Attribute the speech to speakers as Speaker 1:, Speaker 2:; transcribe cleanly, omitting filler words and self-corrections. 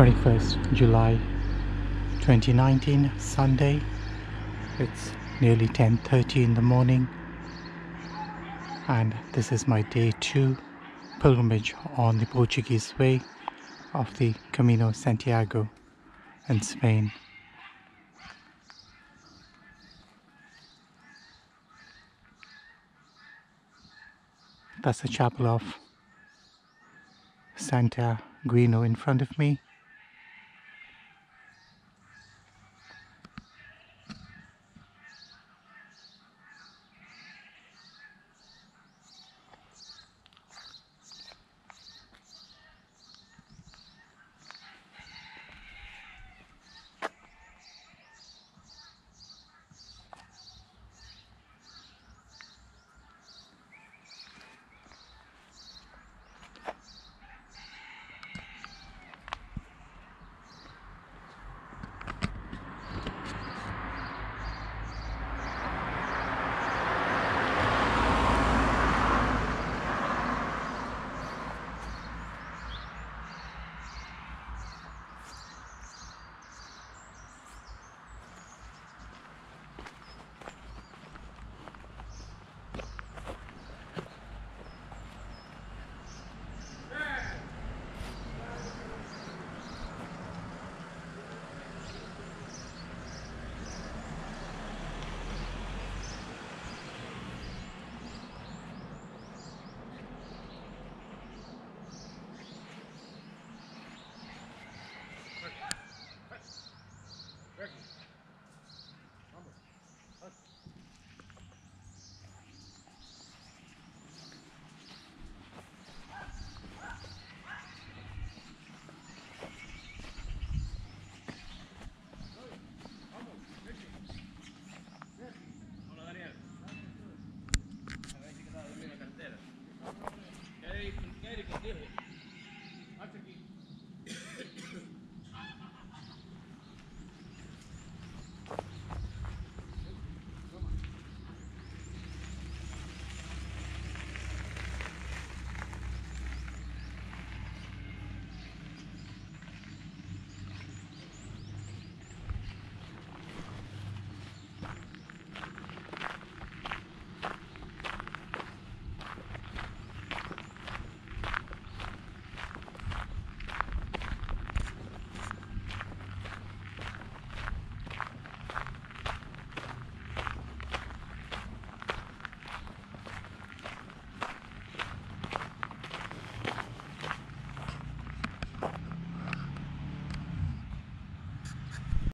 Speaker 1: 21st July 2019, Sunday. It's nearly 10:30 in the morning, and this is my day 2 pilgrimage on the Portuguese way of the Camino Santiago in Spain. That's the chapel of Santa Guino in front of me.